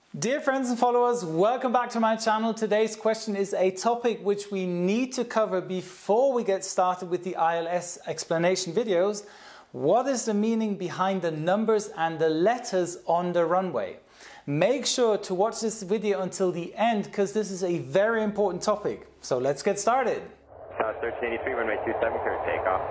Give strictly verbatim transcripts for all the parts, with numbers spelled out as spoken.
Dear friends and followers, welcome back to my channel. Today's question is a topic which we need to cover before we get started with the I L S explanation videos. What is the meaning behind the numbers and the letters on the runway? Make sure to watch this video until the end because this is a very important topic. So let's get started. Uh, thirteen eighty-three, runway two seven, clear takeoff.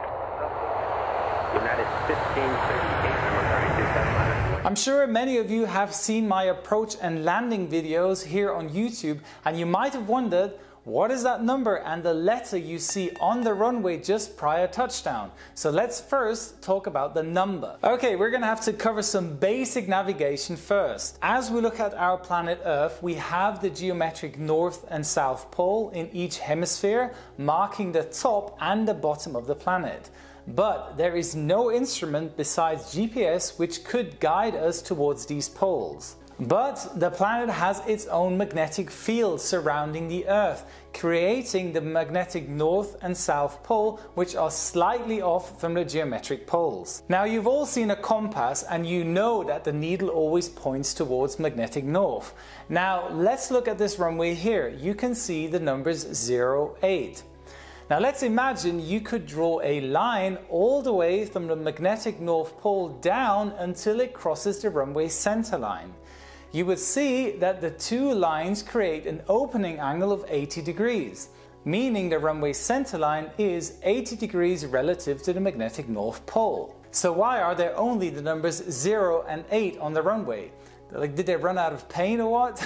United fifteen thirty-eight, runway two seven. I'm sure many of you have seen my approach and landing videos here on YouTube, and you might have wondered, what is that number and the letter you see on the runway just prior touchdown? So let's first talk about the number. Okay, we're gonna have to cover some basic navigation first. As we look at our planet Earth, we have the geometric north and south pole in each hemisphere, marking the top and the bottom of the planet. But there is no instrument besides G P S which could guide us towards these poles. But the planet has its own magnetic field surrounding the Earth, creating the magnetic north and south pole, which are slightly off from the geometric poles. Now, you've all seen a compass and you know that the needle always points towards magnetic north. Now, let's look at this runway here. You can see the numbers zero, eight. Now let's imagine you could draw a line all the way from the magnetic north pole down until it crosses the runway center line. You would see that the two lines create an opening angle of eighty degrees, meaning the runway center line is eighty degrees relative to the magnetic north pole. So why are there only the numbers zero and eight on the runway? Like, did they run out of paint or what?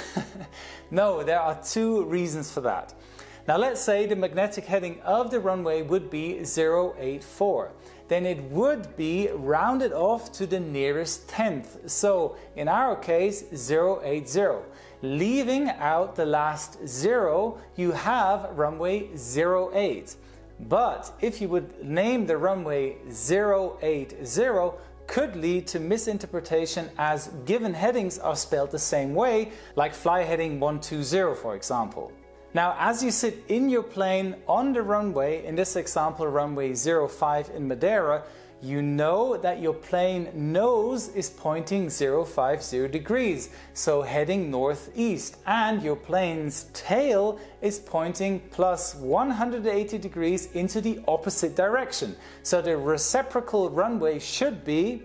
No, there are two reasons for that. Now let's say the magnetic heading of the runway would be zero eight four. Then it would be rounded off to the nearest tenth. So in our case, zero eight zero. Leaving out the last zero, you have runway zero eight. But if you would name the runway zero eight zero, could lead to misinterpretation as given headings are spelled the same way, like fly heading one two zero for example. Now, as you sit in your plane on the runway, in this example runway zero five in Madeira, you know that your plane nose is pointing zero five zero degrees, so heading northeast, and your plane's tail is pointing plus one hundred eighty degrees into the opposite direction. So the reciprocal runway should be,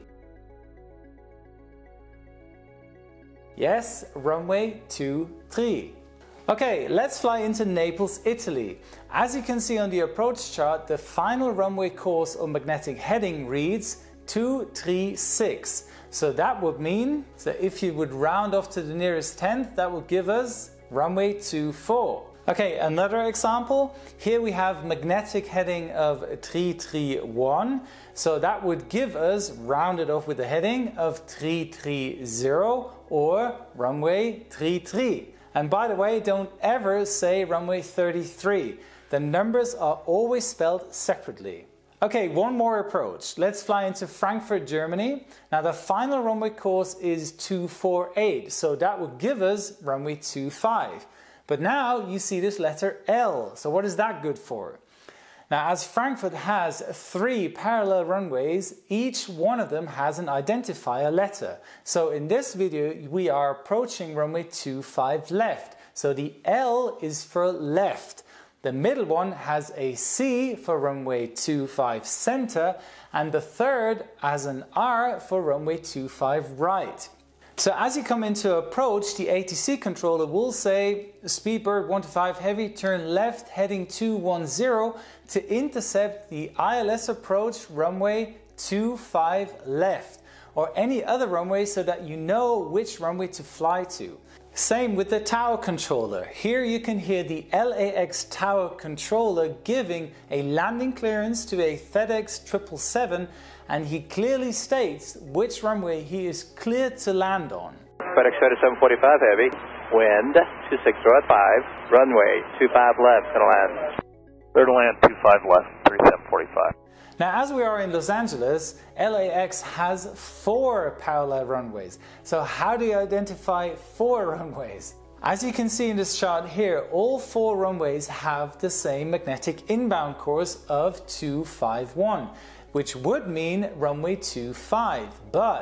yes, runway two three. Okay, let's fly into Naples, Italy. As you can see on the approach chart, the final runway course or magnetic heading reads two three six. So that would mean, so if you would round off to the nearest tenth, that would give us runway two four. Okay, another example. Here we have magnetic heading of three three one. So that would give us, rounded off with the heading of three three zero or runway three three. And by the way, don't ever say runway thirty-three. The numbers are always spelled separately. Okay, one more approach. Let's fly into Frankfurt, Germany. Now the final runway course is two four eight, so that would give us runway two five. But now you see this letter L, so what is that good for? Now, as Frankfurt has three parallel runways, each one of them has an identifier letter. So in this video, we are approaching runway two five left. So the L is for left. The middle one has a C for runway two five center, and the third has an R for runway two five right. So as you come into approach, the A T C controller will say, Speedbird one two five heavy, turn left heading two one zero to intercept the I L S approach runway two five left, or any other runway so that you know which runway to fly to. Same with the tower controller. Here you can hear the L A X tower controller giving a landing clearance to a FedEx triple seven, and he clearly states which runway he is cleared to land on. FedEx thirty-seven forty-five heavy, wind two six zero at five, runway two five left, gonna land. Clear to land two five left, thirty-seven forty-five. Now, as we are in Los Angeles, L A X has four parallel runways. So how do you identify four runways? As you can see in this chart here, all four runways have the same magnetic inbound course of two five one, which would mean runway two five. But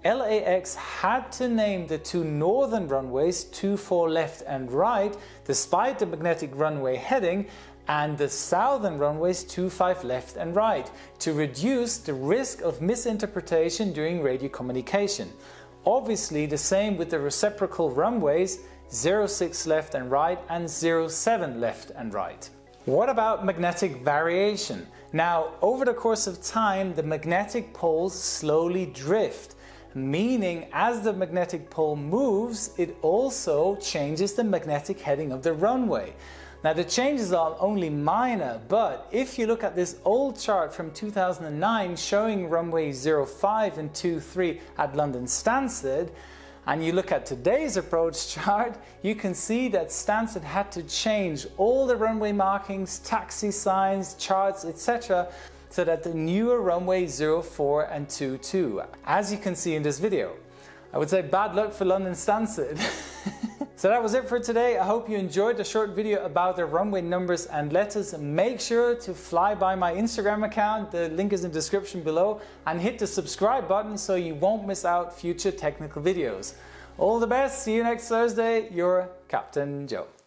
L A X had to name the two northern runways two four left and right, despite the magnetic runway heading, and the southern runways two five left and right, to reduce the risk of misinterpretation during radio communication. Obviously the same with the reciprocal runways zero six left and right and zero seven left and right. What about magnetic variation? Now, over the course of time, the magnetic poles slowly drift, meaning as the magnetic pole moves, it also changes the magnetic heading of the runway. Now, the changes are only minor, but if you look at this old chart from two thousand nine showing runway zero five and two three at London Stansted, and you look at today's approach chart, you can see that Stansted had to change all the runway markings, taxi signs, charts, et cetera, so that the newer runway zero four and two two, as you can see in this video. I would say bad luck for London Stansted. So that was it for today. I hope you enjoyed the short video about the runway numbers and letters. Make sure to fly by my Instagram account, the link is in the description below, and hit the subscribe button so you won't miss out future technical videos. All the best, see you next Thursday, your Captain Joe.